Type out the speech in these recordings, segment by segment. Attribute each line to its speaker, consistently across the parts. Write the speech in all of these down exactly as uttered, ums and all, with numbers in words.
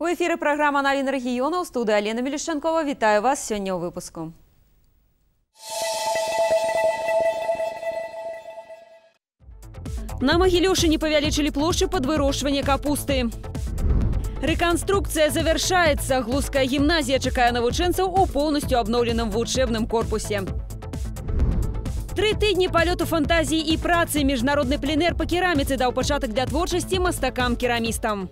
Speaker 1: У эфире программа «Новины региона». У студии Алена Мелешенкова. Витаю вас сегодня у выпуску. На Могилёшине павялічылі площадь под выращивание капусты. Реконструкция завершается. Глузская гимназия чакае навучэнцаў у полностью обновленном вучебном корпусе. Три тыдні полету фантазии и працы. Международный пленэр по керамице даў пачатак для творчасці мастакам-керамістам.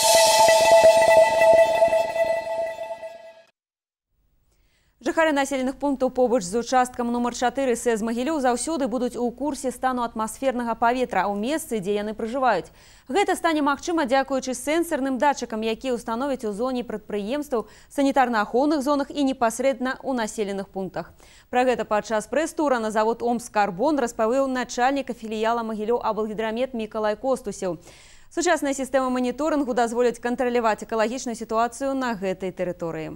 Speaker 1: Жыхары населенных пунктаў побач з участкам нумар чатыры сэз Магілёў заўсёды будуць у курсе стану атмасфернага паветра ў месцы, дзе яны пражываюць. Гэта стане магчыма дзякуючы сэнсарным датчыкам, якія ўстановяць у зоне прадпрыемстваў, санітарна-ахоўных зонах і непасрэдна ў населеных пунктах. Пра гэта падчас прэс-тура на завод «Омскарбон» распавёў начальніка філіяла Магілёў аблгідрамет Мікалай Костусеў. Сучасная сістэма маніторынгу дазволіць кантраляваць экалагічную сітуацыю на гэтай тэрыторыі.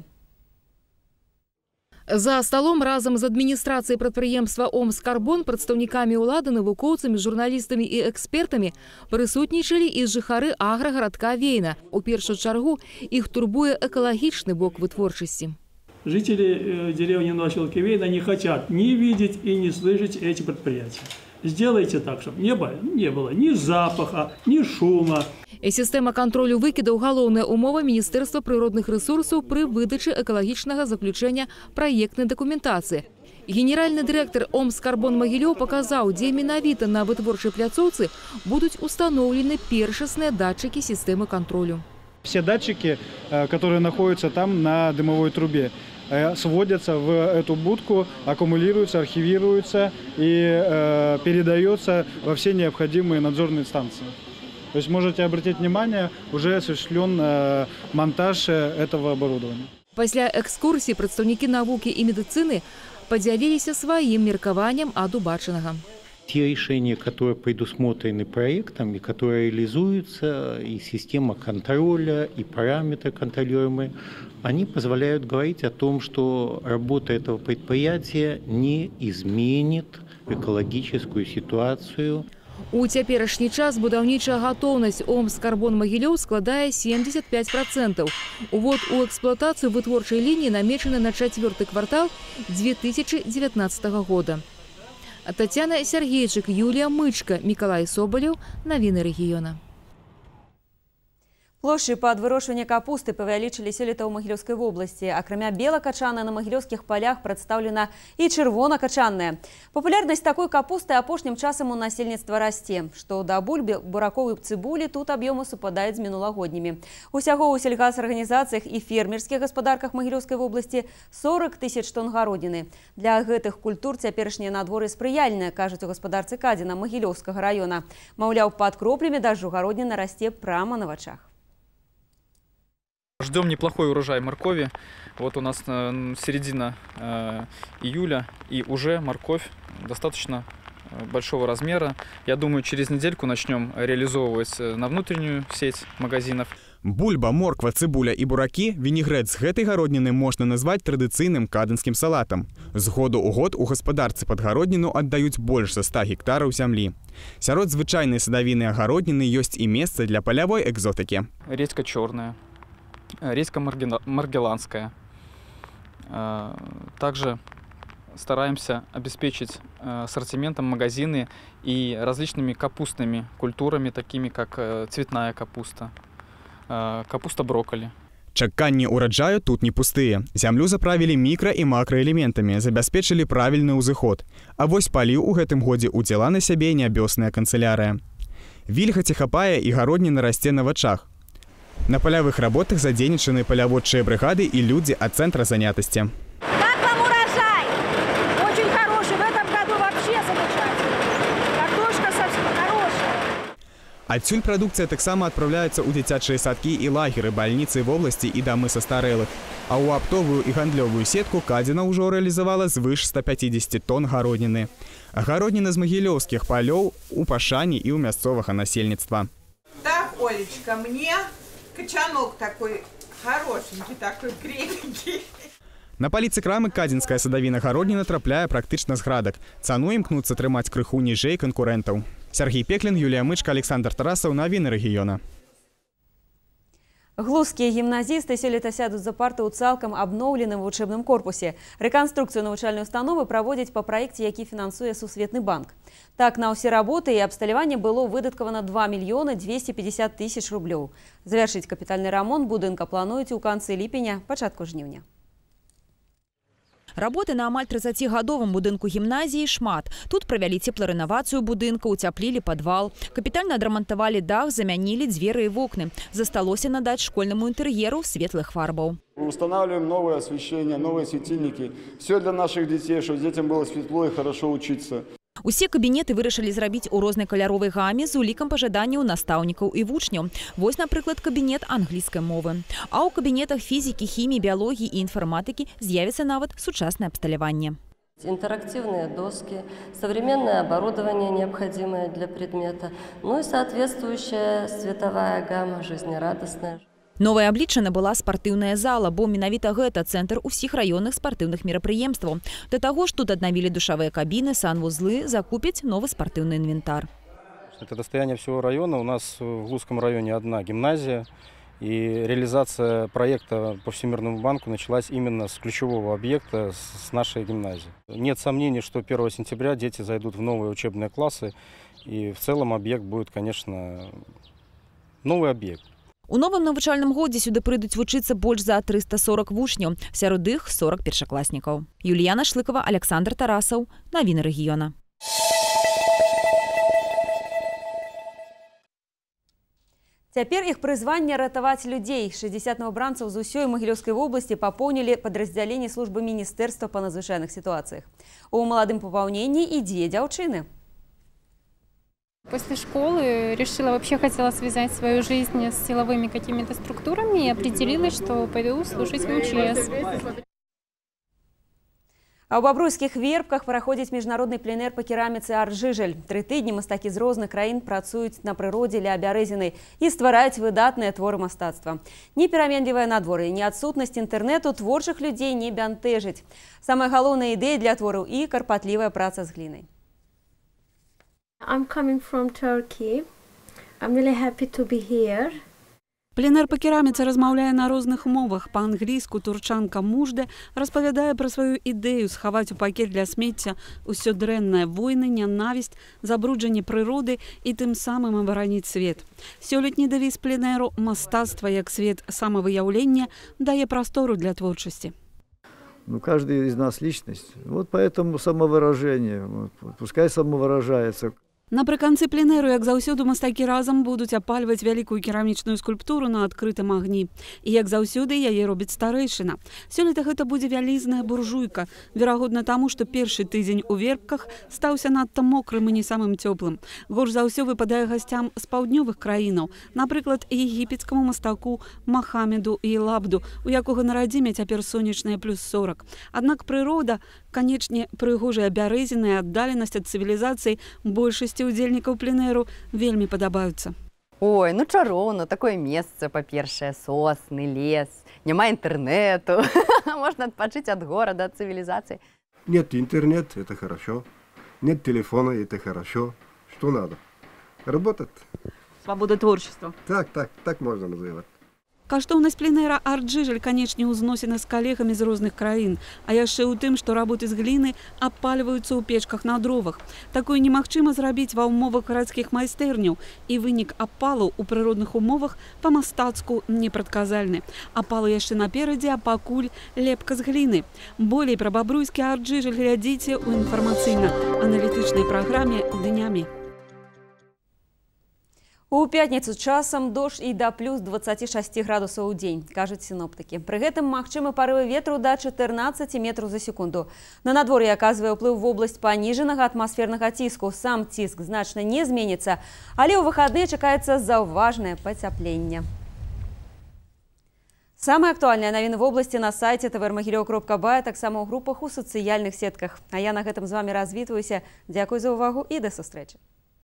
Speaker 2: За столом разом з адміністрацыяй прадпрыемства «Омскарбон» прадстаўнікамі ўлады, навукоўцамі, журналістамі і экспертамі прысутнічалі і жыхары аграгарадка Вейна. У першую чаргу іх турбуе экалагічны бок вытворчасці.
Speaker 3: Жители деревни Новоселки Вейна не хотят ни видеть и не слышать эти предприятия. Сделайте так, чтобы не было, не было ни запаха, ни шума.
Speaker 2: И система контролю выкидаў – галоўная умова Министерства природных ресурсов при выдаче экалагічнага заключения проектной документации. Генеральный директор «Омскарбон» Могилёў показал, где менавіта на вытворчай пляцоўцы будут установлены першасныя датчики системы контролю.
Speaker 4: Все датчики, которые находятся там на дымовой трубе, сводятся в эту будку, аккумулируются, архивируются и э, передается во все необходимые надзорные станции. То есть можете обратить внимание, уже осуществлен э, монтаж этого оборудования.
Speaker 2: После экскурсии представники науки и медицины поделились своим меркованием ад убачанага.
Speaker 5: Те решения, которые предусмотрены проектом и которые реализуются, и система контроля, и параметры контролируемые, они позволяют говорить о том, что работа этого предприятия не изменит экологическую ситуацию.
Speaker 2: У цяперашні час будаўнічая гатоўнасць «Омскарбон» Могилёў складае семьдесят пять процентов. Увод у эксплуатацию вытворчай линии намечены на четвертый квартал две тысячи девятнадцатого года. Татьяна Сергейчик, Юлия Мычка, Миколай Соболев. Новины региона.
Speaker 1: Площади под выращивание капусты павялічылі сёлета ў Магілёўскай вобласці. Акрамя белакачаннай на магілёўскіх полях прадстаўлена і чырвонакачанная. Папулярнасць такой капусты апошнім часам у насельніцтва расце. Што да бульбы, бураковай цыбулі, тут аб'ёмы супадаюць з мінулагоднімі. Усяго ў сельгасарганізацыях і фермерскіх гаспадарках Магілёўскай вобласці сорок тысяч тонн гародніны. Для гэтых культур цяперашняе надвор'е спрыяльнае, кажуць у гаспадарцы Кадзіна Магілёўскага района. Маўляў, пад кроплями дажджу гародніна расце прямо на вачах.
Speaker 6: Ждем неплохой урожай моркови. Вот у нас середина э, июля, и уже морковь достаточно большого размера. Я думаю, через недельку начнем реализовывать на внутреннюю сеть магазинов.
Speaker 7: Бульба, морква, цибуля і буракі, вінігрэт з гэтай гародніны можна назваць традыцыйным кадынскім салатам. З году ў год у гаспадарцы пад гародніну аддаюць больш за ста гектараў зямлі. Сярод звычайнай садавіны агародніны ёсць і месца для палявой экзотыкі.
Speaker 6: Редька черная. Редька маргеланская. Также стараемся обеспечить ассортиментом магазины и различными капустными культурами, такими как цветная капуста, капуста брокколи.
Speaker 7: Чаканні ураджаю тут не пустыя. Зямлю заправілі мікра- і макраэлементамі, забяспечылі правільны ўзыход. А вось паліў у гэтым годзе ўзяла на сябе нябёсная канцылярыя. Вільгаці хапае і гародніна расце на вачах. На полевых работах задействованы полеводчие бригады и люди от центра занятости.
Speaker 8: Как вам урожай? Очень хороший. В этом году вообще замечательный. Картошка совсем хорошая.
Speaker 7: Адсюль продукция таксама отправляется у дзіцячыя садки и лагеры, больницы в области и домы состарелых. А у оптовую и гандлёвую сетку Кадзіна уже реализовала свыше ста пятидесяти тонн гародніны. Гародніна з магілёўскіх полёў у пашані и у мясцовага насельніцтва.
Speaker 9: Так, Олечка, мне... Качанок такой хорошенький, такой крепенький.
Speaker 7: На паліцы крамы кадзінская садавіна гародніна трапляе практычна з градак. Цану імкнуцца трымаць крыху ніжэй канкурэнтаў. Сергей Пеклин, Юлия Мычка, Александр Тарасов. Новины региона.
Speaker 1: Глузскія гімназісты сёлета сядуць за парты ў цалкам абноўленым вучэбным корпусе. Рэканструкцыю навучальнай установы праводзяць па праекце, які фінансуе Сусветны банк. Так, на ўсе работы і абсталяванне было выдаткавана два мільёны дзвесце пятьдесят тысяч рублёў. Завяршыць капітальны рамонт будынка плануюць у канцы ліпеня, пачатку жніўня.
Speaker 10: Работы на амаль трыццацігадовым будынку гімназіі шмат. Тут правялі цепларэновацыю будынка, уцяплілі падвал. Капітальна адрамантавалі дах, замянілі дзверы і вокны. Засталося надаць школьнаму інтэр'еру светлых фарбаў.
Speaker 11: Устанавливаем новое освещение, новые светильники. Все для наших детей, чтобы детям было светло и хорошо учиться.
Speaker 10: Усе кабінеты вырашылі зрабіць у рознай каляровай гаме з улікам пажаданняў настаўнікаў і вучняў. Вось, напрыклад, кабінет англійскай мовы. А ў кабінетах фізікі, хіміі, біялогіі і інфарматыкі з'явіцца нават сучаснае абсталяванне.
Speaker 12: Интерактивные доски, современное оборудование, необходимое для предмета, ну и соответствующая световая гамма, жизнерадостная.
Speaker 10: Новая аблічча набыла спартыўная зала, бо менавіта гэта цэнтр усіх раённых спартыўных мерапрыемстваў. Да таго ж тут аднавілі душавыя кабіны, санвузлы, закупяць новы спартыўны инвентар.
Speaker 13: Это достояние всего района. У нас в Глузском районе одна гимназия. И реализация проекта по Всемирному банку началась именно с ключевого объекта, с нашей гимназии. Нет сомнений, что первого сентября дети зайдут в новые учебные классы. И в целом объект будет, конечно, новый объект.
Speaker 10: У новым навучальным годзе сюды прыйдуць вучыцца больш за триста сорок вучняў, сярод іх сорок першакласнікаў. Юліяна Шлыкова, Александр Тарасаў. Навіны рэгіёна.
Speaker 1: Цяпер іх прызванне ратаваць людзей. шэсцьдзесят новабранцаў з усёй Магілёўскай вобласці папоўнілі падраздзяленні службы міністэрства па надзвычайных сітуацыях. У маладым папаўненні і дзве дзяўчыны.
Speaker 14: После школы решила, вообще хотела связать свою жизнь с силовыми какими-то структурами и определилась, что пойду служить в эм че эс.
Speaker 1: А ў бабруйскіх вербках праходзіць міжнародны пленэр па кераміцы «Арт-Жыжэль». Тры тыдні мастакі з розных краін працуюць на прыродзе ля Бярэзінай і ствараюць выдатныя творы мастацтва. Ні пераменлівае надвор'е, ні адсутнасць інтэрнэту творчых людзей не бянтэжыць. Самая галоўная ідэя для твораў і карпатлівая праца з глінай.
Speaker 15: I'm coming from Turkey. I'm really happy to be here.
Speaker 16: Пленэр па кераміцы размаўляе на розных мовах. Па-англійску турчанка Мужда распавядае пра сваю ідэю схаваць у пакет для смецця ўсё дрэннае, войны, нянавісць, забруджанне прыроды і тым самым абараніць свет. Сёлетні дэвіз пленэру «Мастацтва як свет самавыяўлення» дае прастору для творчасці.
Speaker 17: Ну, каждый из нас личность. Вот поэтому самовыражение. Вот, пускай самовыражается.
Speaker 16: Напрыканцы пленэру, як заўсёды, мастакі разам будуць апальваць вялікую керамічную скульптуру на адкрытым агні. І як заўсёды яе робіць старэйшына. Сёлета гэта будзе вялізная буржуйка. Верагодна таму, што першы тыдзень у вербках стаўся надта мокрым і не самым цёплым. Горш за ўсё выпадае гасцям з паўднёвых краінаў. Напрыклад, егіпецкаму мастаку Махамеду і Лабду, у якога на радзіме цяпер сонечныя плюс сорок. Аднак прырода, канечне, прыгожая Бярэзіна і аддаленасць ад цывілізацыі большасці удзельнікаў пленэру вельмі падабаюцца.
Speaker 18: Ой, ну чароўна, такое месца, па-першае, сосны, лес, няма інтэрнэту, можна адпачыць ад горада, ад цывілізацыі.
Speaker 19: Нет интернет, это хорошо. Нет телефона, это хорошо. Что надо? Работать.
Speaker 16: Свобода творчества.
Speaker 19: Так, так, так можно называть.
Speaker 16: Каштоўнасць пленэра «Арт-Жыжэль», канечне, узносіна з калегамі з розных краін, а яшчэ ў тым, што работы з гліны апальваюцца ў печках на дровах. Такое немагчыма зрабіць ва ўмовах гарадскіх майстэрняў, і вынік апалу ў прыродных умовах па-мастацку непрадказальны. Апалы яшчэ наперадзе, а пакуль лепка з гліны. Болей пра бабруйскі «Арт-Жыжэль» глядзіце ў інфармацыйна-аналітычнай праграме «Днямі».
Speaker 1: У пятніцу часам дождж і да плюс дваццаці шасці градусаў у дзень, кажуць сіноптыкі. Пры гэтым магчымы парывы ветру да чатырнаццаці метраў за секунду. На надвор'е аказвае ўплыў вобласць паніжанага атмасфернага ціску. Сам ціск значна не зменіцца, але ў выхадныя чакаецца заўважнае пацяпленне. Самыя актуальныя навіны вобласці на сайце тэ вэ эр магілёў кропка бай, таксама ў групах у сацыяльных сетках. А я на гэтым з вамі развітваюся. Дзякуй за ўвагу і да сустрэчы.